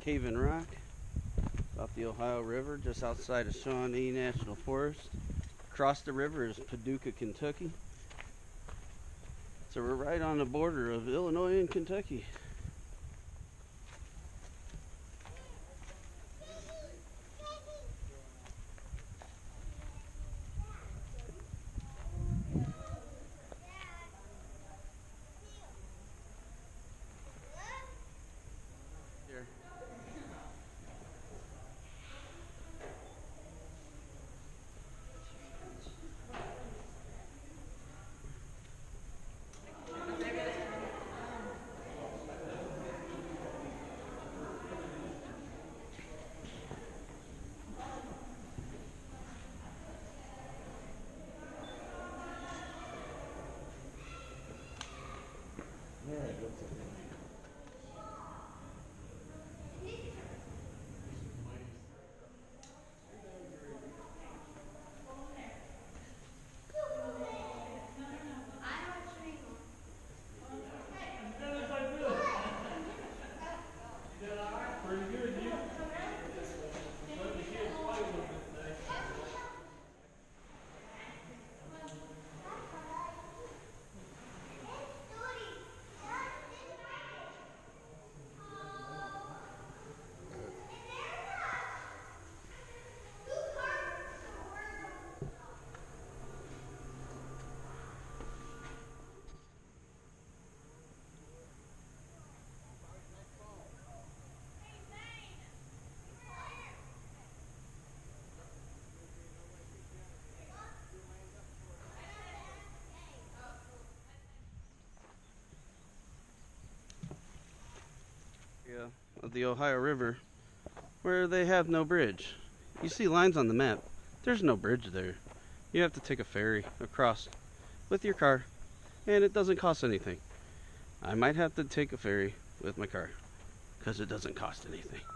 Cave and Rock, off the Ohio River, just outside of Shawnee National Forest. Across the river is Paducah, Kentucky. So we're right on the border of Illinois and Kentucky. Here. Of the Ohio River, where they have no bridge. You see lines on the map. There's no bridge there. You have to take a ferry across with your car, and it doesn't cost anything. I might have to take a ferry with my car because it doesn't cost anything.